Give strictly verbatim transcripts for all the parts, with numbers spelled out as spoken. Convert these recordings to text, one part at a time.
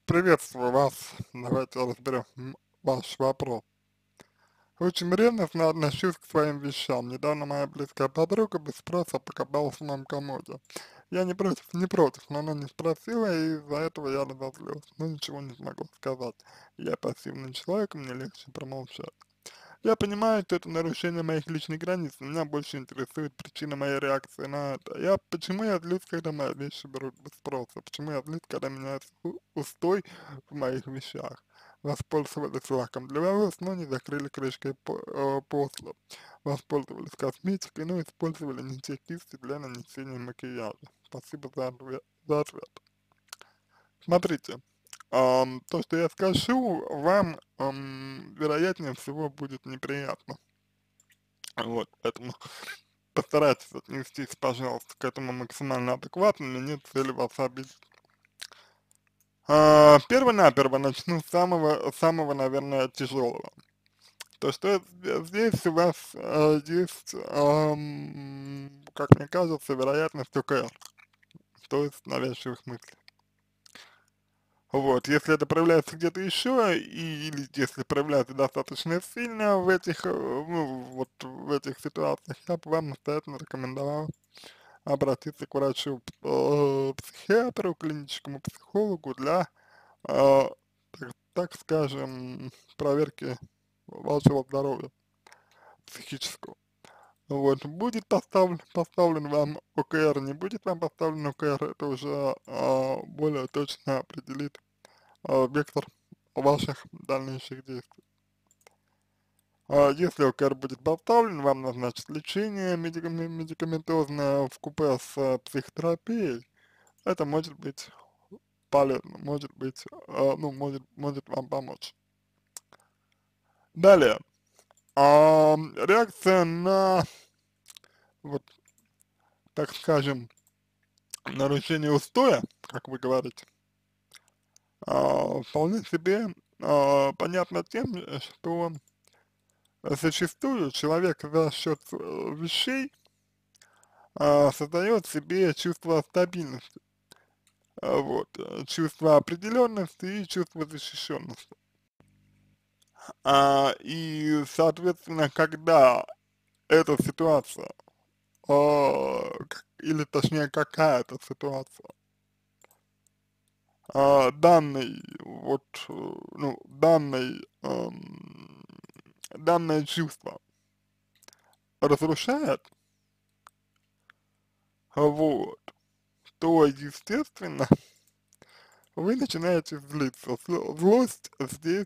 Приветствую вас. Давайте разберем м, ваш вопрос. Очень ревностно отношусь к своим вещам. Недавно моя близкая подруга без спроса покопалась в моем комоде. Я не против, не против, но она не спросила, и из-за этого я разозлился. Но ничего не смогу сказать. Я пассивный человек, мне легче промолчать. Я понимаю, что это нарушение моих личных границ. Меня больше интересует причина моей реакции на это. Я, почему я злюсь, когда мои вещи берут без спроса? Почему я злюсь, когда меняется у- устой в моих вещах? Воспользовались лаком для волос, но не закрыли крышкой по, э, после. Воспользовались косметикой, но использовали не те кисти для нанесения макияжа. Спасибо за ответ. За ответ. Смотрите, ам, то, что я скажу, вам, ам, вероятнее всего, будет неприятно. Вот, поэтому постарайтесь отнестись, пожалуйста, к этому максимально адекватно, мне нет цели вас обидеть. А, перво-наперво начну с самого, самого, наверное, тяжелого. То, что з- здесь у вас э, есть, ам, как мне кажется, вероятность о ка эр, то есть навязчивых мыслей. Вот, если это проявляется где-то еще, и, или если проявляется достаточно сильно в этих, э, ну, вот в этих ситуациях, я бы вам настоятельно рекомендовал обратиться к врачу, э, психиатру, клиническому психологу для, э, так, так скажем, проверки вашего здоровья психического. Вот, будет поставлен, поставлен вам о ка эр, не будет вам поставлен о ка эр, это уже а, более точно определит а, вектор ваших дальнейших действий. А, если о ка эр будет поставлен, вам назначат лечение медикаме- медикаментозное в купе с э, психотерапией. Это может быть полезно, может быть, а, ну, может, может вам помочь. Далее, а, реакция на, вот, так скажем, нарушение устоя, как вы говорите, а, вполне себе а, понятно тем, э, что зачастую человек за счет э, вещей а, создает себе чувство стабильности, а, вот, э, чувство определенности и чувство защищенности. А, и, соответственно, когда эта ситуация, а, к- или точнее какая-то ситуация, а, данный, вот, э, ну, данный, эм, данное чувство разрушает, вот, то, естественно, вы начинаете злиться. Зло- Злость здесь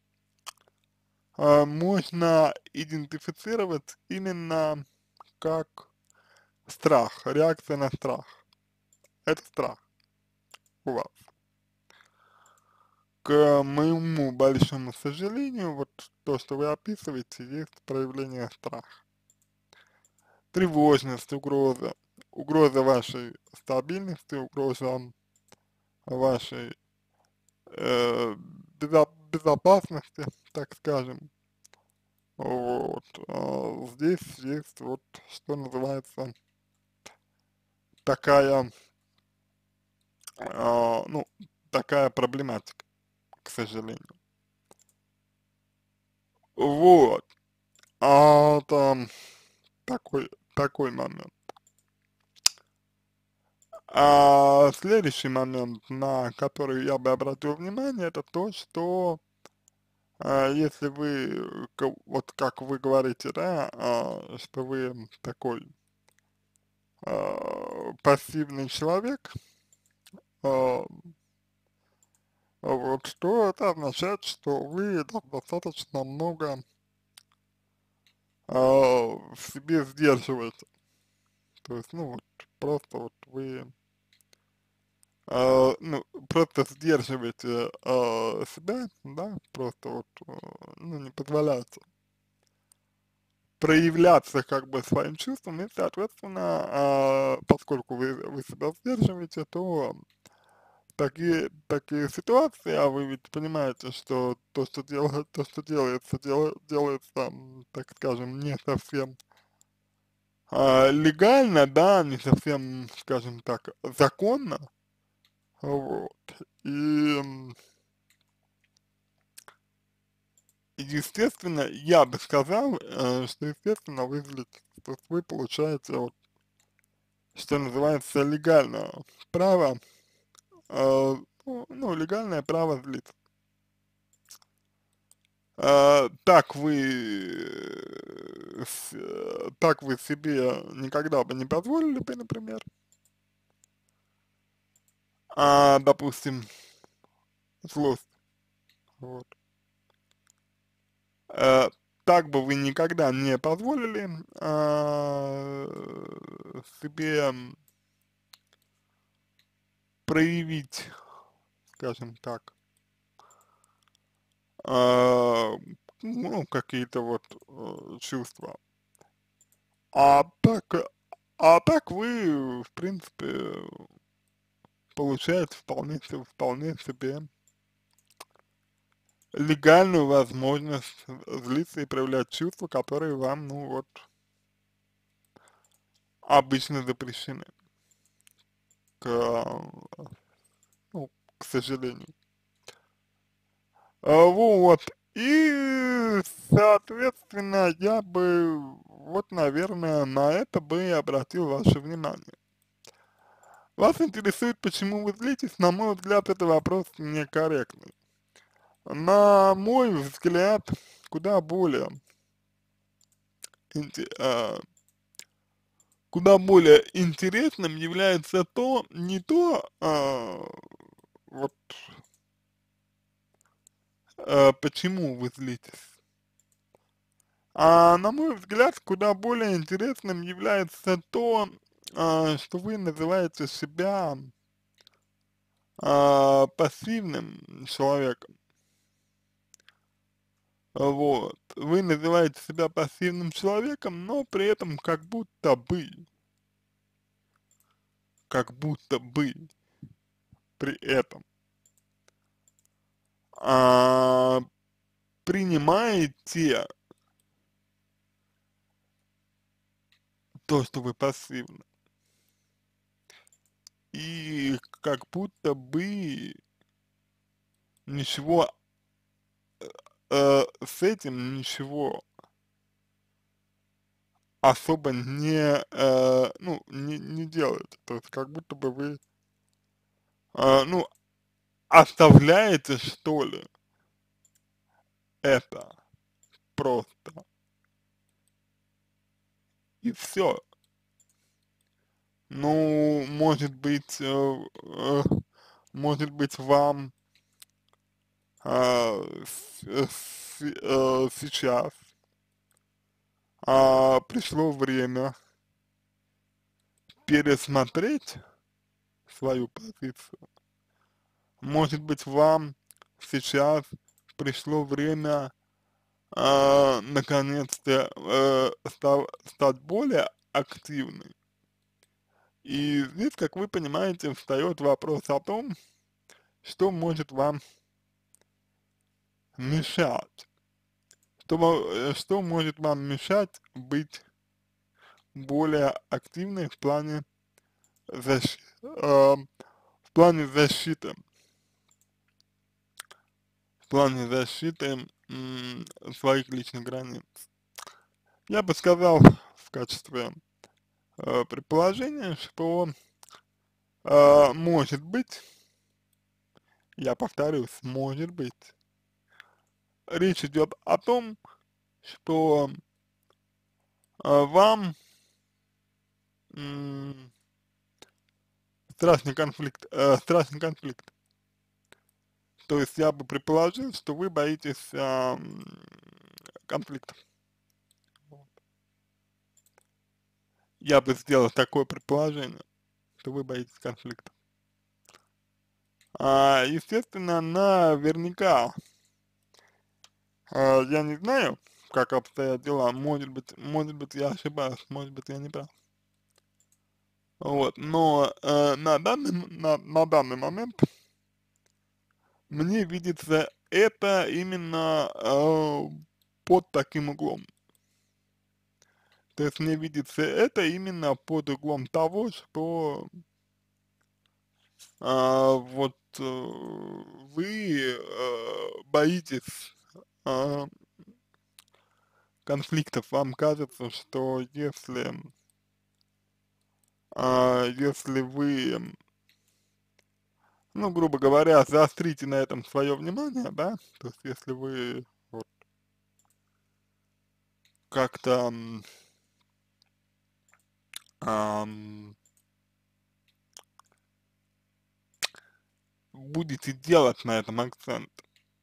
а, можно идентифицировать именно как страх, реакция на страх. Это страх у вас. К моему большому сожалению, вот то, что вы описываете, есть проявление страха. Тревожность, угроза, угроза вашей стабильности, угроза вашей э, безо- безопасности, так скажем. Вот, а, здесь есть вот, что называется, такая, а, ну, такая проблематика, к сожалению. Вот, а там такой, такой момент. А следующий момент, на который я бы обратил внимание, это то, что а, если вы, ка- вот как вы говорите, да, а, что вы такой а, пассивный человек, а, вот, что это означает, что вы до- достаточно много а, в себе сдерживаете. То есть, ну, вот, просто вот вы, а, ну, просто сдерживаете а, себя, да, просто вот, а, ну, не позволяете проявляться как бы своим чувствам, и, соответственно, а, поскольку вы, вы себя сдерживаете, то такие, такие ситуации, а вы ведь понимаете, что то, что делает, то, что делается, дел, делается, м, так скажем, не совсем а, легально, да, не совсем, скажем так, законно, вот, и, м, естественно, я бы сказал, э, что, естественно, вы злитесь. То есть вы получаете, вот, что называется, легальное право, э, ну, ну, легальное право злиться. А, так вы, э, с э, так вы себе никогда бы не позволили бы, например, а, допустим, злость, вот. Э, так бы вы никогда не позволили, а, себе проявить, скажем так, а, ну, какие-то вот, э, чувства. А так, э, а так вы, в принципе, получаете вполне се вполне себе легальную возможность злиться и проявлять чувства, которые вам, ну вот, обычно запрещены, к, э, ну, к сожалению. А, вот, и, соответственно, я бы, вот, наверное, на это бы и обратил ваше внимание. Вас интересует, почему вы злитесь? На мой взгляд, это вопрос некорректный. На мой взгляд, куда более, инте а, куда более интересным является то, не то, а, вот, а, почему вы злитесь, а на мой взгляд, куда более интересным является то, а, что вы называете себя, а, пассивным человеком. Вот. Вы называете себя пассивным человеком, но при этом как будто бы, как будто бы при этом а, принимаете то, что вы пассивны, и как будто бы ничего э, с этим ничего особо не, э, ну, не, не делаете. То есть как будто бы вы, э, ну, оставляете, что ли, это просто, и все. Ну, может быть, э, э, может быть, вам а, с, э, с- э, сейчас а, пришло время пересмотреть свою позицию. Может быть, вам сейчас пришло время а, наконец-то э, став- стать более активной. И здесь, как вы понимаете, встает вопрос о том, что может вам мешать. Что, мо- э, что может вам мешать быть более активной в плане защиты, в плане защиты, в плане защиты м, своих личных границ. Я бы сказал в качестве э, предположения, что э, может быть, я повторюсь, может быть, речь идет о том, что э, вам м, страшный конфликт, э, страшный конфликт. То есть я бы предположил, что вы боитесь а, м, конфликта. Вот. Я бы сделал такое предположение, что вы боитесь конфликта. А, естественно, наверняка, а, я не знаю, как обстоят дела, может быть, может быть, я ошибаюсь, может быть, я не прав. Вот, но э, на данный, м- на, на данный момент мне видится это именно э, под таким углом. То есть мне видится это именно под углом того, что а, вот э, вы э, боитесь, а, конфликтов вам кажется, что если, а, если вы, ну, грубо говоря, заострите на этом свое внимание, да, то есть если вы вот как-то, м, ам, будете делать на этом акцент,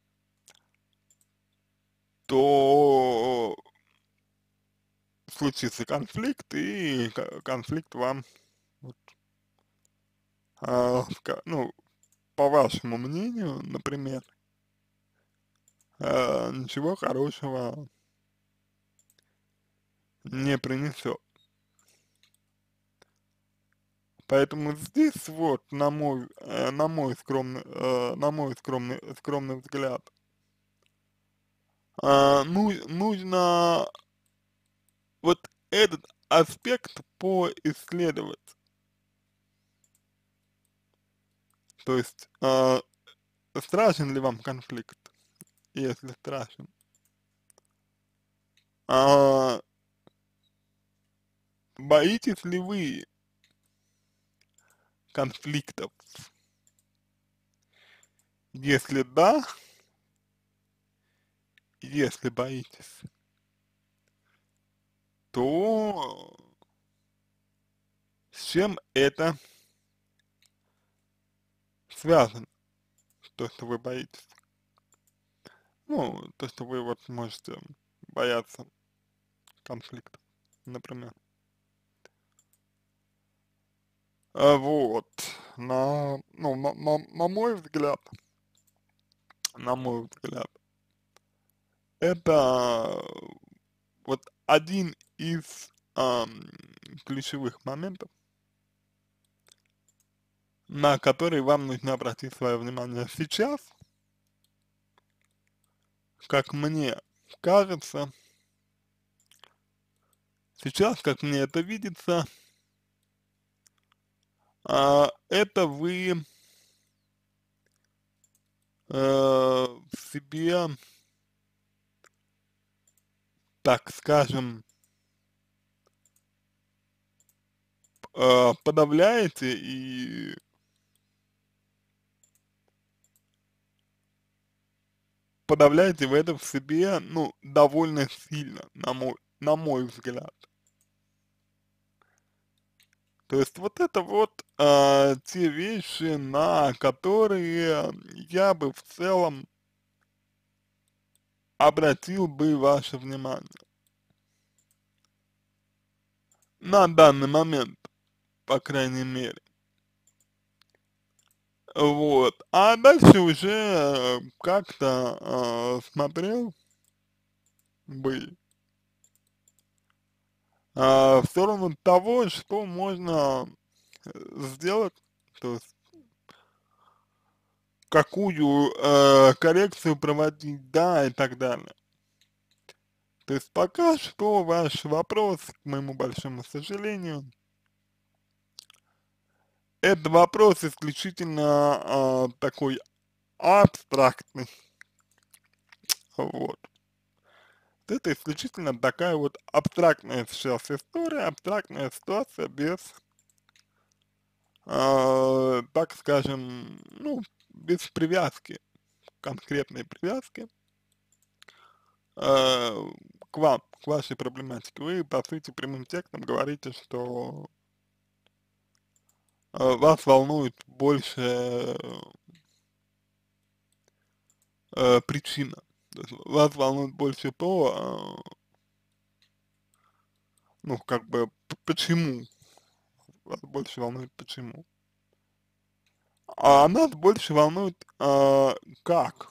то случится конфликт, и ко- конфликт вам, вот, а, ска- ну, по вашему мнению, например, а, ничего хорошего не принесет. Поэтому здесь вот, на мой, э, на мой скромный, э, на мой скромный, скромный взгляд, а, ну, нужно вот этот аспект поисследовать. То есть, а, страшен ли вам конфликт? Если страшен, а, боитесь ли вы конфликтов? Если да, если боитесь, то с чем это связано, то, что вы боитесь? Ну, то, что вы вот можете бояться конфликта, например. А, вот, на, ну, на, на, на мой взгляд, на мой взгляд, это вот один из ам, ключевых моментов, на который вам нужно обратить свое внимание сейчас, как мне кажется, сейчас, как мне это видится, а, это вы э, в себе, так скажем, э, подавляете и подавляете вы это в себе, ну, довольно сильно, на мой, на мой взгляд. То есть вот это вот а, те вещи, на которые я бы в целом обратил бы ваше внимание на данный момент, по крайней мере. Вот. А дальше уже э, как-то э, смотрел бы э, в сторону того, что можно э, сделать, то есть какую э, коррекцию проводить, да, и так далее. То есть пока что ваш вопрос, к моему большому сожалению, это вопрос исключительно а, такой абстрактный, вот. Это исключительно такая вот абстрактная сейчас история, абстрактная ситуация без, а, так скажем, ну, без привязки, конкретной привязки а, к вам, к вашей проблематике. Вы, по сути, прямым текстом говорите, что а, вас волнует больше э, причина. То есть вас волнует больше то, э, ну, как бы, п- почему, вас больше волнует почему. А нас больше волнует, э, как,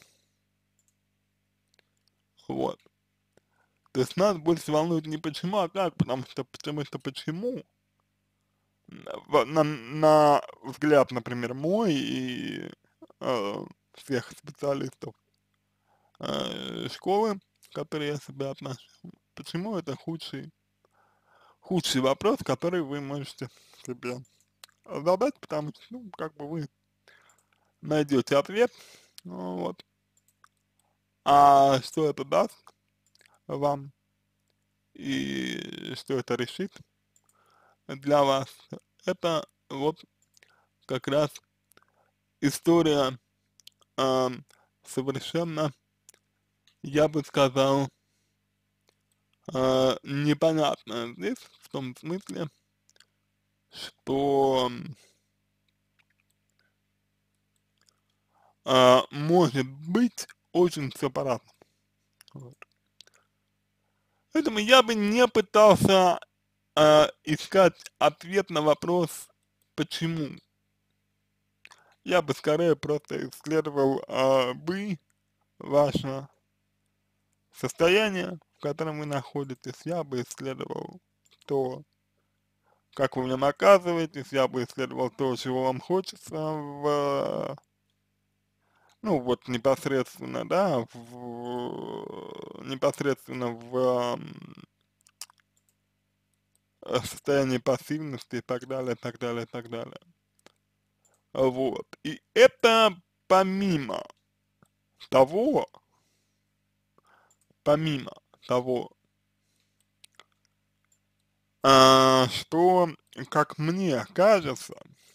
вот. То есть нас больше волнует не почему, а как, потому что, потому что почему, в- на, на взгляд, например, мой и э, всех специалистов э, школы, к которой я себя отношу, почему это худший, худший вопрос, который вы можете себе задать, потому что, ну, как бы вы найдете ответ, ну, вот. А что это даст вам? и что это решит для вас. Это вот как раз история э, совершенно, я бы сказал, э, непонятная здесь, в том смысле, что э, может быть очень все по-разному. Вот. Поэтому я бы не пытался э, искать ответ на вопрос «почему?». Я бы скорее просто исследовал э, бы ваше состояние, в котором вы находитесь. Я бы исследовал то, как вы в нем оказываетесь, я бы исследовал то, чего вам хочется в, ну вот непосредственно, да, в, непосредственно в м, состоянии пассивности и так далее, так далее, так далее. Вот. И это помимо того, помимо того, а, что, как мне кажется,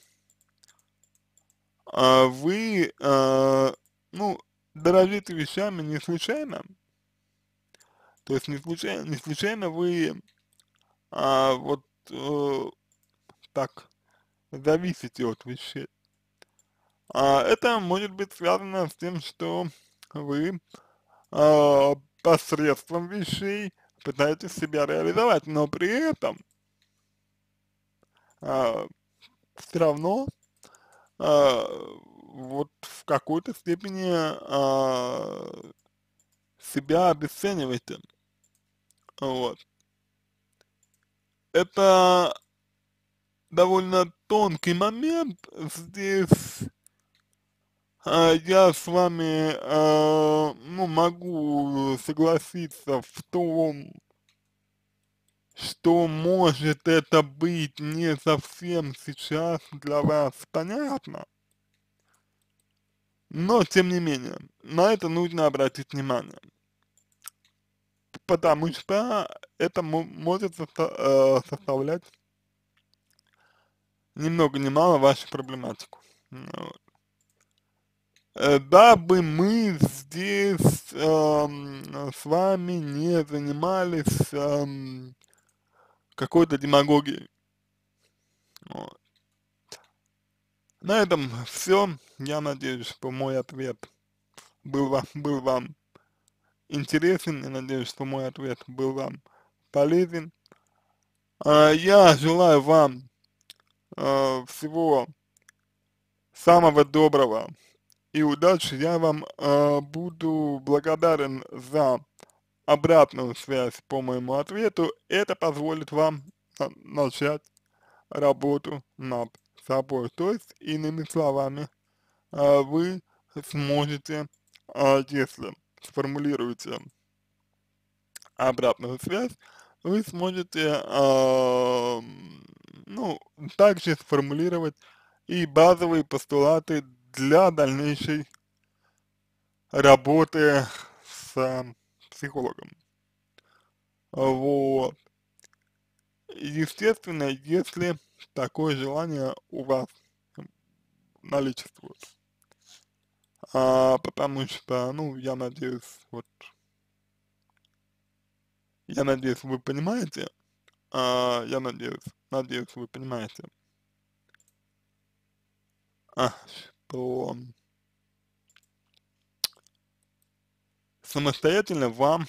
а, вы, а, ну, дорожите вещами не случайно, то есть не случайно, не случайно вы а, вот э, так зависите от вещей. А это может быть связано с тем, что вы а, посредством вещей пытаетесь себя реализовать, но при этом а, все равно а, вот в какой-то степени а, себя обесцениваете. Вот. Это довольно тонкий момент здесь. А, я с вами, а, ну, могу согласиться в том, что может это быть не совсем сейчас для вас понятно, но тем не менее, на это нужно обратить внимание, потому что это мо- может состо- э, составлять ни много ни мало вашу проблематику. Ну вот. Э, Дабы мы здесь эм, с вами не занимались эм, какой-то демагогией. Вот. На этом все. Я надеюсь, что мой ответ был вам, был вам интересен. Я надеюсь, что мой ответ был вам полезен. А, я желаю вам э, всего самого доброго и удачи. Я вам э, буду благодарен за обратную связь по моему ответу. Это позволит вам на- начать работу над собой. То есть, иными словами, а, вы сможете, а, если сформулируете обратную связь, вы сможете, а, ну, также сформулировать и базовые постулаты для дальнейшей работы с а, психологом. Вот. Естественно, если такое желание у вас наличествует. А, потому что, ну, я надеюсь, вот, я надеюсь, вы понимаете, а, я надеюсь, надеюсь, вы понимаете, а, что самостоятельно вам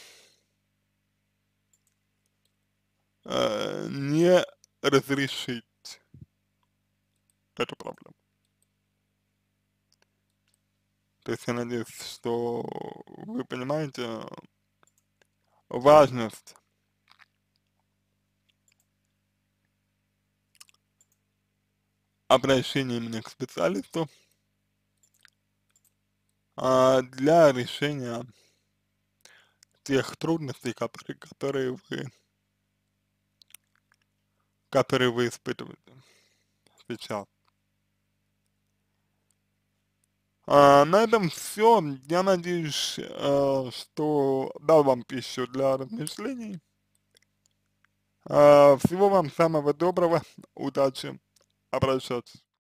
э, не разрешить эту проблему. То есть я надеюсь, что вы понимаете важность обращения именно к специалисту а, для решения тех трудностей, которые, которые вы, которые вы испытываете сейчас. А, на этом все. Я надеюсь, э, что дал вам пищу для размышлений. А, всего вам самого доброго, удачи, обращайтесь.